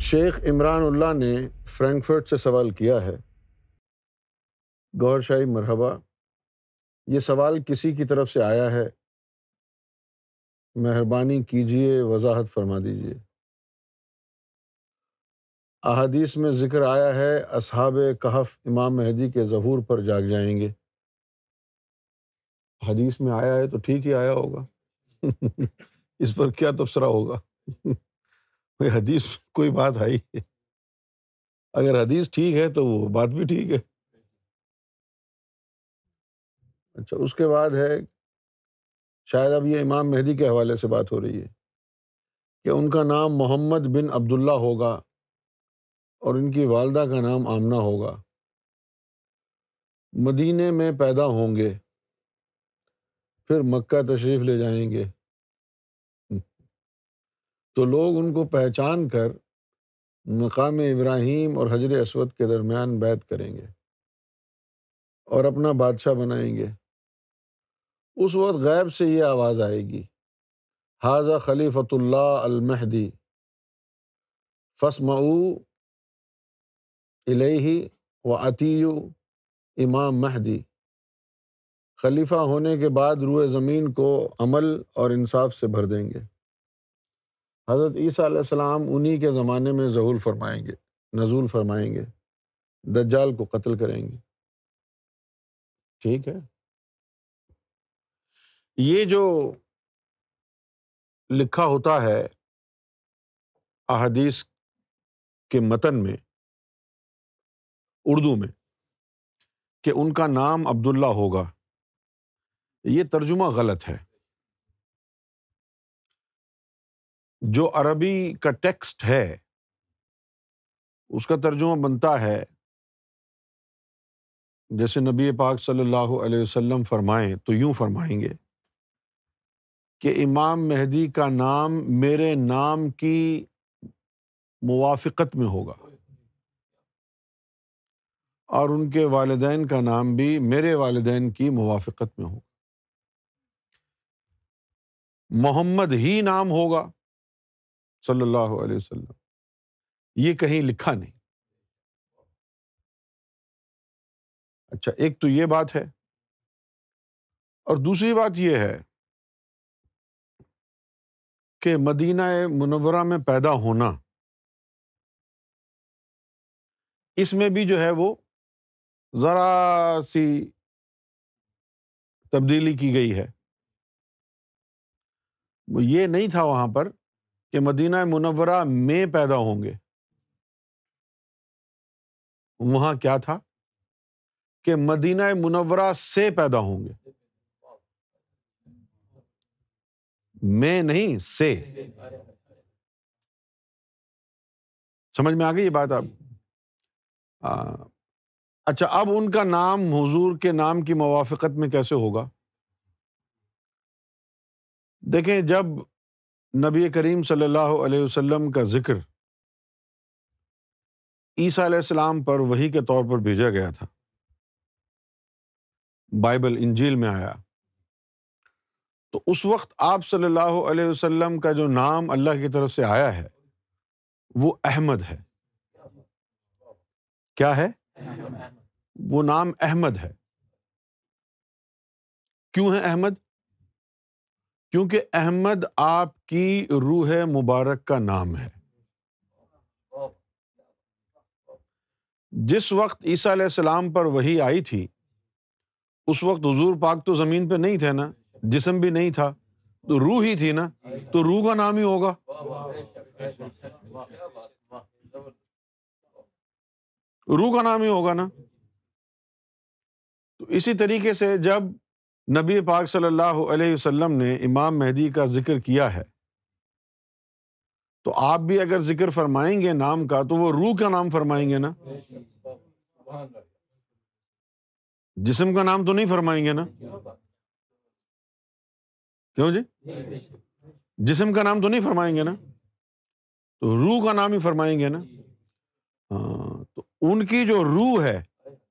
شیخ عمران اللہ نے فرینکفرٹ سے سوال کیا ہے۔ گوہر شاہی مرحبا، یہ سوال کسی کی طرف سے آیا ہے، مہربانی کیجیے وضاحت فرما دیجیے۔ احادیث میں ذکر آیا ہے اصحاب کہف امام مہدی کے ظہور پر جاگ جائیں گے۔ حدیث میں آیا ہے تو ٹھیک ہی آیا ہوگا اس پر کیا تبصرہ ہوگا کوئی حدیث میں کوئی بات آئی ہے، اگر حدیث ٹھیک ہے تو وہ بات بھی ٹھیک ہے۔ اچھا، اس کے بعد ہے شاید اب یہ امام مہدی کے حوالے سے بات ہو رہی ہے کہ ان کا نام محمد بن عبداللہ ہوگا اور ان کی والدہ کا نام آمنہ ہوگا، مدینے میں پیدا ہوں گے، پھر مکہ تشریف لے جائیں گے تو لوگ ان کو پہچان کر مقام ابراہیم اور حجر اسود کے درمیان بیعت کریں گے اور اپنا بادشاہ بنائیں گے۔ اس وقت غیب سے یہ آواز آئے گی، ھذا خلیفۃ اللہ المہدی فاسمعوا الیہ واطیعوا امام مہدی۔ خلیفہ ہونے کے بعد روئے زمین کو عمل اور انصاف سے بھر دیں گے۔ حضرت عیسیٰ علیہ السلام انہی کے زمانے میں نزول فرمائیں گے، دجال کو قتل کریں گے۔ ٹھیک ہے، یہ جو لکھا ہوتا ہے احادیث کے متن میں اردو میں کہ ان کا نام عبداللہ ہوگا، یہ ترجمہ غلط ہے۔ جو عربی کا ٹیکسٹ ہے اس کا ترجمہ بنتا ہے جیسے نبی پاک صلی اللہ علیہ وسلم فرمائیں تو یوں فرمائیں گے کہ امام مہدی کا نام میرے نام کی موافقت میں ہوگا اور ان کے والدین کا نام بھی میرے والدین کی موافقت میں ہوگا۔ محمد ہی نام ہوگا صلی اللہ علیہ وسلم، یہ کہیں لکھا نہیں۔ اچھا، ایک تو یہ بات ہے، اور دوسری بات یہ ہے کہ مدینہ منورہ میں پیدا ہونا، اس میں بھی جو ہے وہ ذرا سی تبدیلی کی گئی ہے۔ وہ یہ نہیں تھا وہاں پر کہ مدینہ منورہ میں پیدا ہوں گے، وہاں کیا تھا کہ مدینہ منورہ سے پیدا ہوں گے، میں نہیں سے۔ سمجھ میں آ گئی یہ بات آپ؟ اچھا، اب ان کا نام حضور کے نام کی موافقت میں کیسے ہوگا؟ دیکھیں، جب نبی کریم صلی اللہ علیہ وسلم کا ذکر عیسیٰ علیہ السلام پر وحی کے طور پر بھیجا گیا تھا، بائبل انجیل میں آیا، تو اس وقت آپ صلی اللہ علیہ وسلم کا جو نام اللہ کی طرف سے آیا ہے وہ احمد ہے۔ کیا ہے؟ وہ نام احمد ہے۔ کیوں ہے احمد؟ کیونکہ احمد آپ کی روح مبارک کا نام ہے۔ جس وقت عیسیٰ علیہ السلام پر وحی آئی تھی اس وقت حضور پاک تو زمین پہ نہیں تھے نا، جسم بھی نہیں تھا، تو روح ہی تھی نا، تو روح کا نام ہی ہوگا۔ روح کا نام ہی ہوگا نا۔ تو اسی طریقے سے جب نبی پاک صلی اللہ علیہ وسلم نے امام مہدی کا ذکر کیا ہے تو آپ بھی اگر ذکر فرمائیں گے نام کا تو وہ روح کا نام فرمائیں گے نا، جسم کا نام تو نہیں فرمائیں گے نا۔ کیوں جی؟ جسم کا نام تو نہیں فرمائیں گے نا، تو روح کا نام ہی فرمائیں گے نا۔ ہاں، تو ان کی جو روح ہے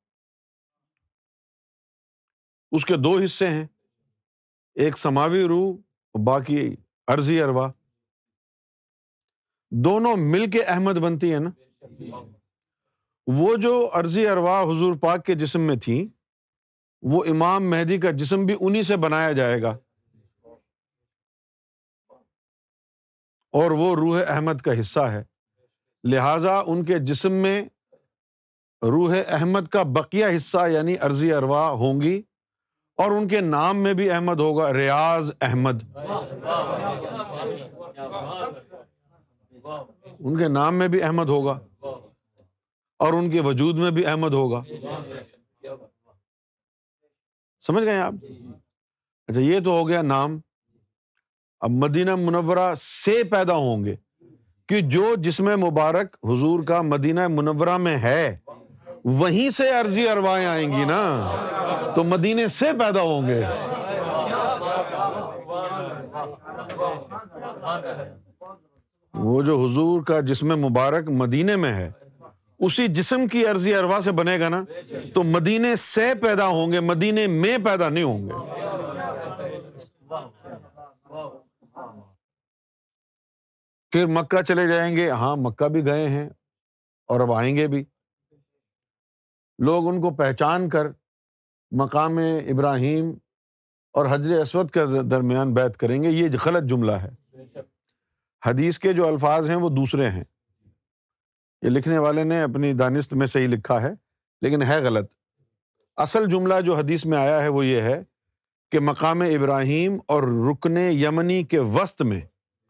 اس کے دو حصے ہیں، ایک سماوی روح اور باقی ارضی ارواح۔ دونوں مل کے احمد بنتی ہیں نا. وہ جو عرضی ارواح حضور پاک کے جسم میں تھیں، وہ امام مہدی کا جسم بھی انہی سے بنایا جائے گا، اور وہ روح احمد کا حصہ ہے. لہٰذا ان کے جسم میں روح احمد کا بقیہ حصہ یعنی عرضی ارواح ہوں گی، اور ان کے نام میں بھی احمد ہوگا، ریاض احمد. ان کے نام میں بھی احمد ہوگا اور ان کے وجود میں بھی احمد ہوگا. سمجھ گئے آپ؟ اچھا، یہ تو ہو گیا نام. اب مدینہ منورہ سے پیدا ہوں گے، کہ جو جسم مبارک حضور کا مدینہ منورہ میں ہے وہیں سے عرضی ارواحیں آئیں گی نا، تو مدینے سے پیدا ہوں گے. وہ جو حضور کا جسم مبارک مدینے میں ہے، اسی جسم کی عرضی ارواح سے بنے گا نا، تو مدینے سے پیدا ہوں گے، مدینے میں پیدا نہیں ہوں گے. پھر مکہ چلے جائیں گے، ہاں مکہ بھی گئے ہیں اور اب آئیں گے بھی. لوگ ان کو پہچان کر مقام ابراہیم اور حجر اسود کے درمیان بیعت کریں گے. یہ غلط جملہ ہے. حدیث کے جو الفاظ ہیں وہ دوسرے ہیں. یہ لکھنے والے نے اپنی دانست میں صحیح لکھا ہے لیکن ہے غلط. اصل جملہ جو حدیث میں آیا ہے وہ یہ ہے کہ مقام ابراہیم اور رکن یمنی کے وسط میں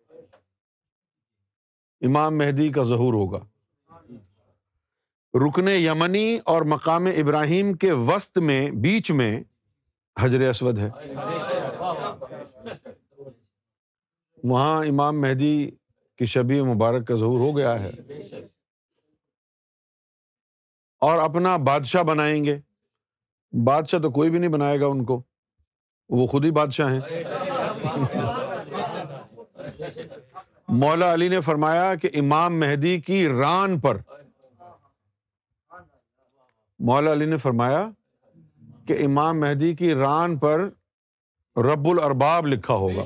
امام مہدی کا ظہور ہوگا. رکن یمنی اور مقام ابراہیم کے وسط میں، بیچ میں حجر اسود ہے. وہاں امام مہدی کی شبیہ مبارک کا ظہور ہو گیا ہے، اور اپنا بادشاہ بنائیں گے. بادشاہ تو کوئی بھی نہیں بنائے گا ان کو، وہ خود ہی بادشاہ ہیں. مولا علی نے فرمایا کہ امام مہدی کی ران پر، مولا علی نے فرمایا کہ امام مہدی کی ران پر رب الارباب لکھا ہوگا.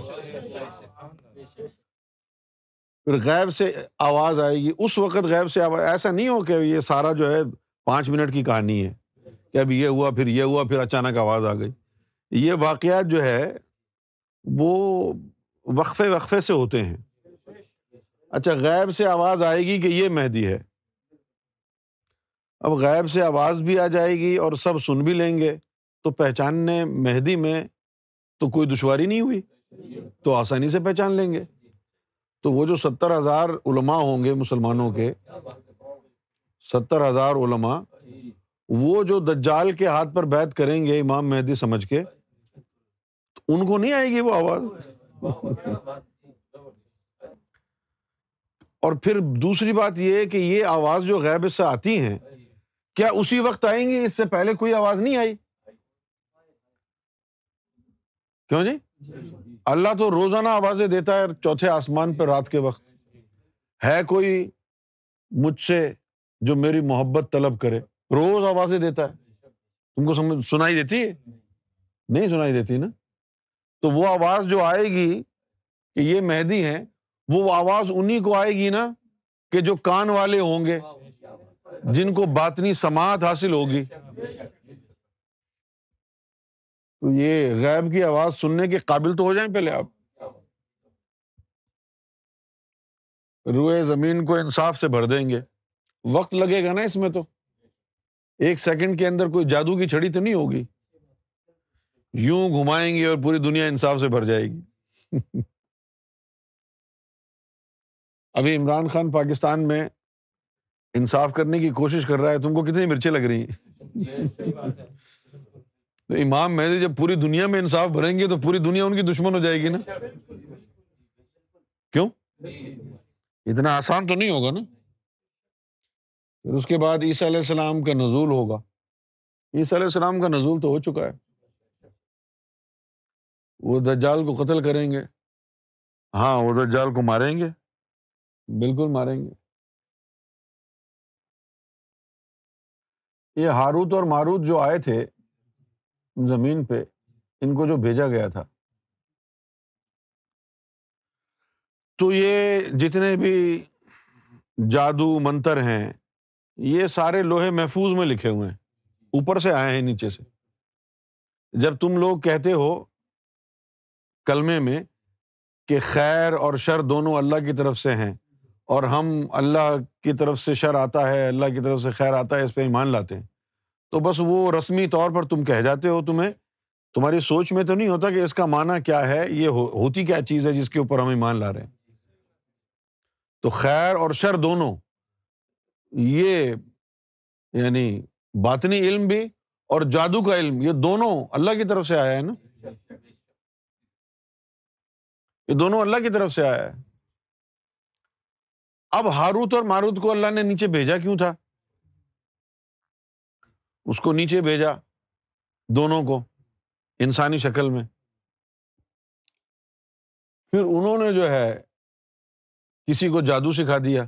پھر غیب سے آواز آئے گی. اس وقت غیب سے آواز، ایسا نہیں ہو کہ یہ سارا جو ہے 5 منٹ کی کہانی ہے کہ اب یہ ہوا پھر یہ ہوا پھر اچانک آواز آ گئی. یہ واقعات جو ہے وہ وقفے وقفے سے ہوتے ہیں. اچھا، غیب سے آواز آئے گی کہ یہ مہدی ہے. اب غیب سے آواز بھی آ جائے گی اور سب سن بھی لیں گے، تو پہچاننے مہدی میں تو کوئی دشواری نہیں ہوئی، تو آسانی سے پہچان لیں گے. تو وہ جو 70,000 علماء ہوں گے مسلمانوں کے، 70,000 علماء، وہ جو دجال کے ہاتھ پر بیعت کریں گے امام مہدی سمجھ کے، تو ان کو نہیں آئے گی وہ آواز. اور پھر دوسری بات یہ ہے کہ یہ آواز جو غیب سے آتی ہیں، کیا اسی وقت آئیں گی؟ اس سے پہلے کوئی آواز نہیں آئی؟ کیوں جی؟ اللہ تو روزانہ آوازیں دیتا ہے چوتھے آسمان پہ رات کے وقت. ہے کوئی مجھ سے جو میری محبت طلب کرے؟ روز آوازیں دیتا ہے. تم کو سنائی دیتی ہے؟ نہیں سنائی دیتی نا. تو وہ آواز جو آئے گی کہ یہ مہدی ہیں، وہ آواز انہی کو آئے گی نا کہ جو کان والے ہوں گے، جن کو باطنی سماعت حاصل ہوگی. تو یہ غیب کی آواز سننے کے قابل تو ہو جائیں پہلے آپ. روئے زمین کو انصاف سے بھر دیں گے. وقت لگے گا نا اس میں، تو 1 سیکنڈ کے اندر کوئی جادو کی چھڑی تو نہیں ہوگی. یوں گھمائیں گے اور پوری دنیا انصاف سے بھر جائے گی. ابھی عمران خان پاکستان میں انصاف کرنے کی کوشش کر رہا ہے، تم کو کتنی مرچیں لگ رہی ہیں؟ تو امام مہدی جب پوری دنیا میں انصاف بھریں گے تو پوری دنیا ان کی دشمن ہو جائے گی نا. کیوں؟ اتنا آسان تو نہیں ہوگا نا. پھر اس کے بعد عیسیٰ علیہ السلام کا نزول ہوگا. عیسیٰ علیہ السلام کا نزول تو ہو چکا ہے. وہ دجال کو قتل کریں گے. ہاں، وہ دجال کو ماریں گے، بالکل ماریں گے. یہ ہاروت اور ماروت جو آئے تھے زمین پہ، ان کو جو بھیجا گیا تھا، تو یہ جتنے بھی جادو منتر ہیں، یہ سارے لوہے محفوظ میں لکھے ہوئے ہیں، اوپر سے آئے ہیں نیچے سے۔ جب تم لوگ کہتے ہو کلمے میں کہ خیر اور شر دونوں اللہ کی طرف سے ہیں، اور ہم اللہ کی طرف سے شر آتا ہے، اللہ کی طرف سے خیر آتا ہے، اس پہ ایمان لاتے ہیں، تو بس وہ رسمی طور پر تم کہہ جاتے ہو، تمہاری سوچ میں تو نہیں ہوتا کہ اس کا معنی کیا ہے، یہ ہوتی کیا چیز ہے جس کے اوپر ہم ایمان لا رہے ہیں۔ تو خیر اور شر دونوں، یہ یعنی باطنی علم بھی اور جادو کا علم، یہ دونوں اللہ کی طرف سے آیا ہے نا، یہ دونوں اللہ کی طرف سے آیا ہے۔ اب ہاروت اور ماروت کو اللہ نے نیچے بھیجا کیوں تھا؟ اس کو نیچے بھیجا دونوں کو انسانی شکل میں، پھر انہوں نے جو ہے کسی کو جادو سکھا دیا،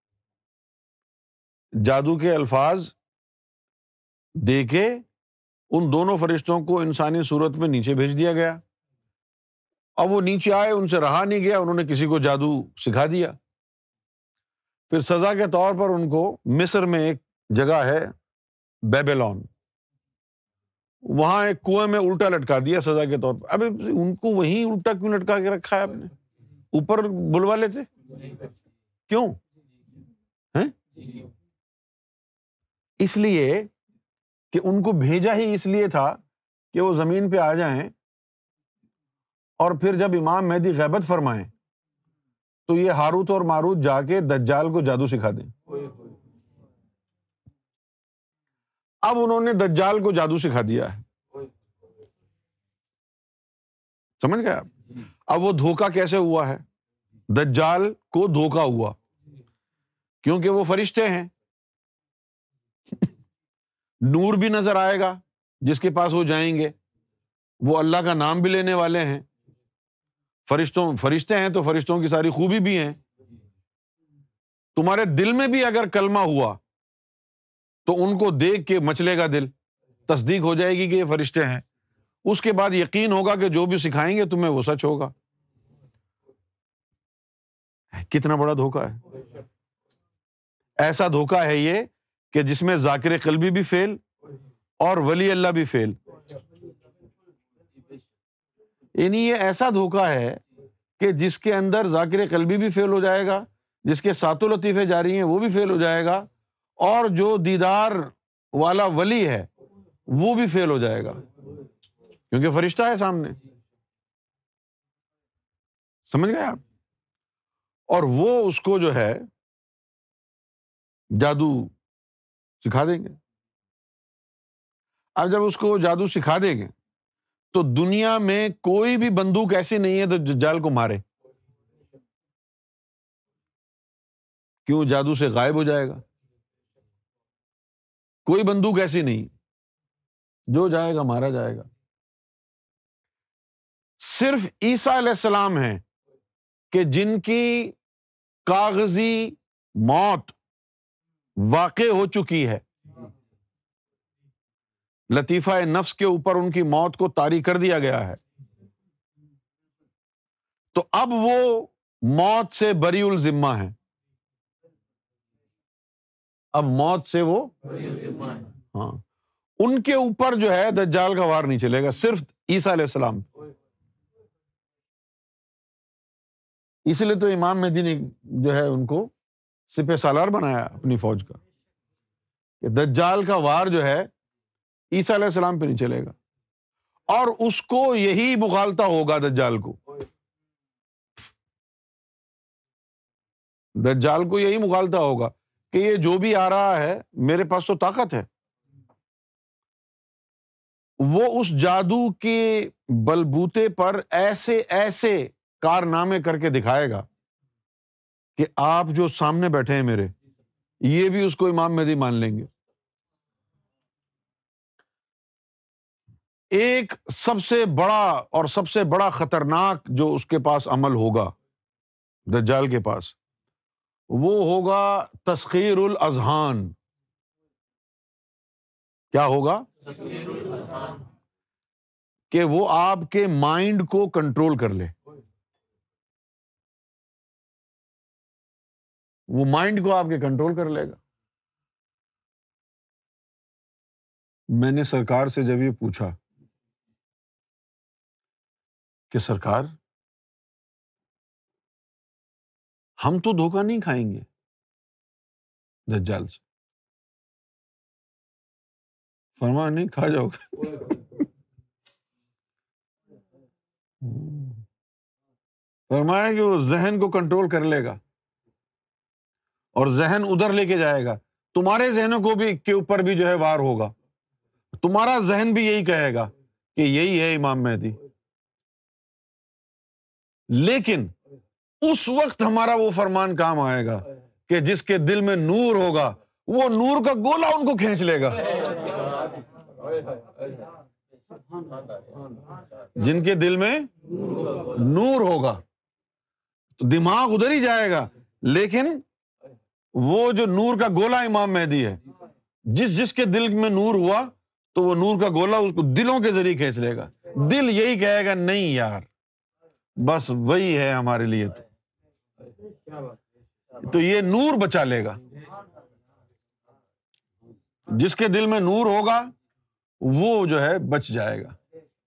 جادو کے الفاظ دے کے ان دونوں فرشتوں کو انسانی صورت میں نیچے بھیج دیا گیا۔ اب وہ نیچے آئے، ان سے رہا نہیں گیا، انہوں نے کسی کو جادو سکھا دیا۔ پھر سزا کے طور پر ان کو مصر میں ایک جگہ ہے بیبیلون، وہاں ایک کنویں میں الٹا لٹکا دیا سزا کے طور پر۔ اب ان کو وہیں الٹا کیوں لٹکا کے رکھا ہے آپ نے؟ اوپر بلوا لیتے؟ کیوں ہیں؟ اس لیے کہ ان کو بھیجا ہی اس لیے تھا کہ وہ زمین پہ آ جائیں، اور پھر جب امام مہدی غیبت فرمائیں تو یہ ہاروت اور ماروت جا کے دجال کو جادو سکھا دیں۔ اب انہوں نے دجال کو جادو سکھا دیا ہے، سمجھ گئے آپ؟ اب وہ دھوکہ کیسے ہوا ہے؟ دجال کو دھوکہ ہوا کیونکہ وہ فرشتے ہیں، نور بھی نظر آئے گا جس کے پاس وہ جائیں گے، وہ اللہ کا نام بھی لینے والے ہیں، فرشتے ہیں تو فرشتوں کی ساری خوبی بھی ہیں۔ تمہارے دل میں بھی اگر کلمہ ہوا تو ان کو دیکھ کے مچلے گا دل، تصدیق ہو جائے گی کہ یہ فرشتے ہیں، اس کے بعد یقین ہوگا کہ جو بھی سکھائیں گے تمہیں وہ سچ ہوگا۔ کتنا بڑا دھوکہ ہے! ایسا دھوکہ ہے یہ کہ جس میں ذاکر قلبی بھی فیل اور ولی اللہ بھی فیل۔ یعنی یہ ایسا دھوکہ ہے کہ جس کے اندر ذاکر قلبی بھی فیل ہو جائے گا، جس کے ساتوں لطیفے جاری ہیں وہ بھی فیل ہو جائے گا، اور جو دیدار والا ولی ہے وہ بھی فیل ہو جائے گا، کیونکہ فرشتہ ہے سامنے۔ سمجھ گئے آپ؟ اور وہ اس کو جو ہے جادو سکھا دیں گے۔ اب جب اس کو جادو سکھا دیں گے تو دنیا میں کوئی بھی بندوق ایسی نہیں ہے تو دجال کو مارے، کیوں؟ جادو سے غائب ہو جائے گا۔ کوئی بندوق ایسی نہیں، جو جائے گا مارا جائے گا۔ صرف عیسیٰ علیہ السلام ہیں کہ جن کی کاغذی موت واقع ہو چکی ہے، لطیفہ نفس کے اوپر ان کی موت کو طاری کر دیا گیا ہے، تو اب وہ موت سے بری الذمہ ہیں، اب موت سے وہ، ہاں، ان کے اوپر جو ہے دجال کا وار نہیں چلے گا، صرف عیسیٰ علیہ السلام۔ اس لیے تو امام مہدی نے جو ہے ان کو سپہ سالار بنایا اپنی فوج کا، کہ دجال کا وار جو ہے عیسیٰ علیہ السلام پہ نہیں چلے گا، اور اس کو یہی مغالطہ ہوگا دجال کو، دجال کو یہی مغالطہ ہوگا کہ یہ جو بھی آ رہا ہے میرے پاس تو طاقت ہے۔ وہ اس جادو کے بلبوتے پر ایسے ایسے کارنامے کر کے دکھائے گا کہ آپ جو سامنے بیٹھے ہیں میرے، یہ بھی اس کو امام مہدی مان لیں گے۔ ایک سب سے بڑا اور سب سے بڑا خطرناک جو اس کے پاس عمل ہوگا دجال کے پاس، وہ ہوگا تسخیر الاذہان۔ کیا ہوگا؟ کہ وہ آپ کے مائنڈ کو کنٹرول کر لے۔ وہ مائنڈ کو آپ کے کنٹرول کر لے گا۔ میں نے سرکار سے جب یہ پوچھا کہ سرکار ہم تو دھوکہ نہیں کھائیں گے دجال سے، فرمایا نہیں کھا جاؤ گے۔ فرمایا کہ وہ ذہن کو کنٹرول کر لے گا اور ذہن ادھر لے کے جائے گا، تمہارے ذہنوں کو بھی کے اوپر بھی جو ہے وار ہوگا، تمہارا ذہن بھی یہی کہے گا کہ یہی ہے امام مہدی، لیکن اس وقت ہمارا وہ فرمان کام آئے گا کہ جس کے دل میں نور ہوگا وہ نور کا گولا ان کو کھینچ لے گا۔ جن کے دل میں نور ہوگا تو دماغ ادھر ہی جائے گا، لیکن وہ جو نور کا گولا امام مہدی ہے، جس کے دل میں نور ہوا تو وہ نور کا گولا اس کو دلوں کے ذریعے کھینچ لے گا، دل یہی کہے گا نہیں یار بس وہی ہے ہمارے لیے، تو یہ نور بچا لے گا۔ جس کے دل میں نور ہوگا وہ جو ہے بچ جائے گا۔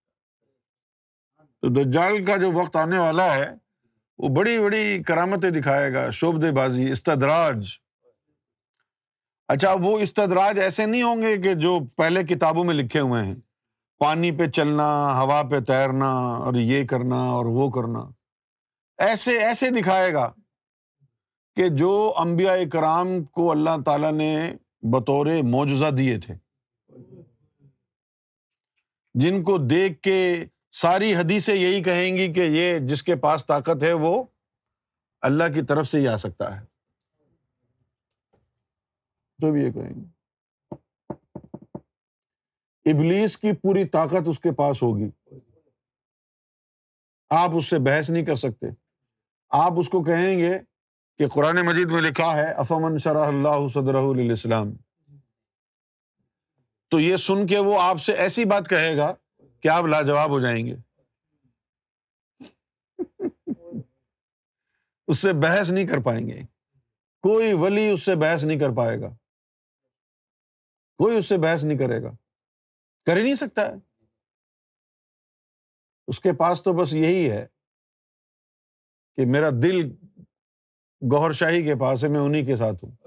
تو دجال کا جو وقت آنے والا ہے وہ بڑی بڑی کرامتیں دکھائے گا، شعبدے بازی، استدراج۔ اچھا وہ استدراج ایسے نہیں ہوں گے کہ جو پہلے کتابوں میں لکھے ہوئے ہیں، پانی پہ چلنا، ہوا پہ تیرنا اور یہ کرنا اور وہ کرنا، ایسے دکھائے گا کہ جو انبیاء کرام کو اللہ تعالیٰ نے بطور معجزہ دیے تھے، جن کو دیکھ کے ساری حدیثیں یہی کہیں گی کہ یہ جس کے پاس طاقت ہے وہ اللہ کی طرف سے ہی آ سکتا ہے، تو بھی یہ کہیں گے۔ ابلیس کی پوری طاقت اس کے پاس ہوگی، آپ اس سے بحث نہیں کر سکتے۔ آپ اس کو کہیں گے کہ قرآن مجید میں لکھا ہے افمن شرح اللہ صدرہ للاسلام، تو یہ سن کے وہ آپ سے ایسی بات کہے گا کہ آپ لاجواب ہو جائیں گے، اس سے بحث نہیں کر پائیں گے، کوئی ولی اس سے بحث نہیں کر پائے گا، کوئی اس سے بحث نہیں کرے گا، کر ہی نہیں سکتا ہے۔ اس کے پاس تو بس یہی ہے کہ میرا دل گوہر شاہی کے پاس ہے، میں انہی کے ساتھ ہوں۔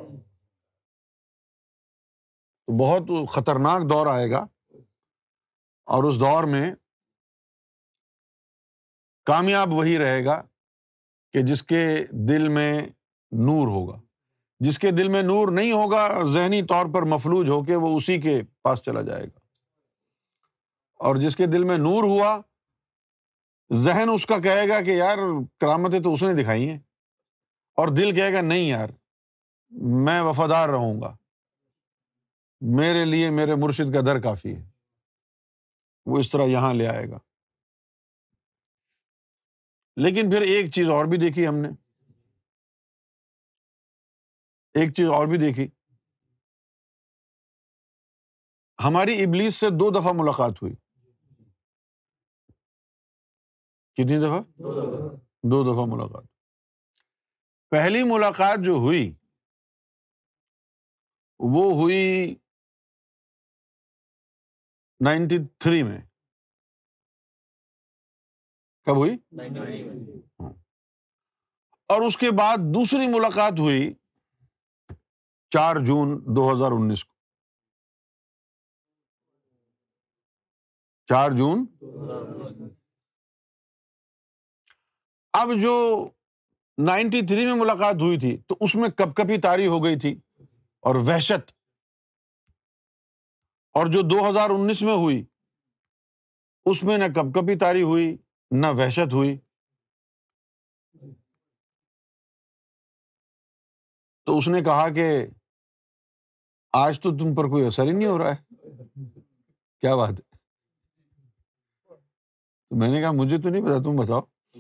تو بہت خطرناک دور آئے گا، اور اس دور میں کامیاب وہی رہے گا کہ جس کے دل میں نور ہوگا۔ جس کے دل میں نور نہیں ہوگا ذہنی طور پر مفلوج ہو کے وہ اسی کے پاس چلا جائے گا، اور جس کے دل میں نور ہوا ذہن اس کا کہے گا کہ یار کرامتیں تو اس نے دکھائی ہیں، اور دل کہے گا نہیں یار میں وفادار رہوں گا، میرے لیے میرے مرشد کا در کافی ہے، وہ اس طرح یہاں لے آئے گا۔ لیکن پھر ایک چیز اور بھی دیکھی ہم نے، ایک چیز اور بھی دیکھی، ہماری ابلیس سے 2 دفعہ ملاقات ہوئی۔ کتنی دفعہ؟ 2 دفعہ ملاقات۔ پہلی ملاقات جو ہوئی وہ ہوئی 93 میں۔ کب ہوئی؟ اور اس کے بعد دوسری ملاقات ہوئی 4 جون 2019 کو، 4 جون۔ اب جو 93 میں ملاقات ہوئی تھی تو اس میں کپ کپی طاری ہو گئی تھی اور وحشت، اور جو 2019 میں ہوئی اس میں نہ کپ کپی طاری ہوئی نہ وحشت ہوئی۔ تو اس نے کہا کہ آج تو تم پر کوئی اثر ہی نہیں ہو رہا ہے، کیا بات ہے؟ تو میں نے کہا مجھے تو نہیں پتا، تم بتاؤ۔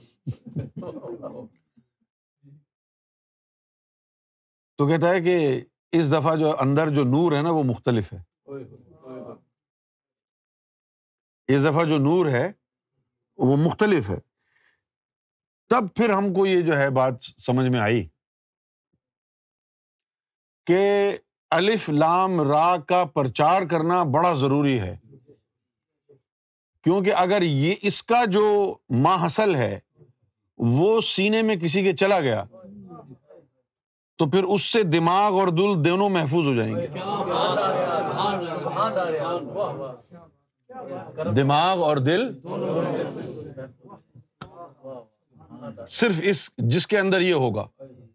تو کہتا ہے کہ اس دفعہ جو اندر جو نور ہے نا وہ مختلف ہے، اس دفعہ جو نور ہے وہ مختلف ہے۔ تب پھر ہم کو یہ جو ہے بات سمجھ میں آئی کہ الف لام را کا پرچار کرنا بڑا ضروری ہے، کیونکہ اگر یہ اس کا جو ماحصل ہے وہ سینے میں کسی کے چلا گیا تو پھر اس سے دماغ اور دل دونوں محفوظ ہو جائیں گے۔ دماغ اور دل صرف جس کے اندر یہ ہوگا،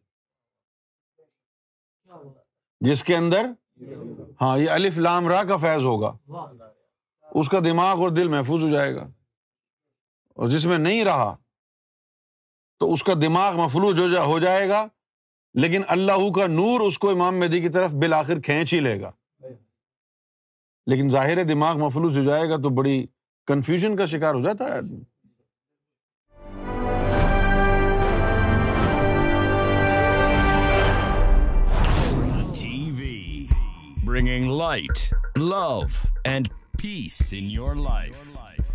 جس کے اندر یہ الف لام را کا فیض ہوگا، اس کا دماغ اور دل محفوظ ہو جائے گا، اور جس میں نہیں رہا تو اس کا دماغ مفلوج ہو جائے گا، لیکن اللہ کا نور اس کو امام مہدی کی طرف بالآخر کھینچ ہی لے گا۔ لیکن ظاہر دماغ مفلوج ہو جائے گا تو بڑی کنفیوژن کا شکار ہو جاتا ہے آدمی۔ Bringing light, love, and peace in your life.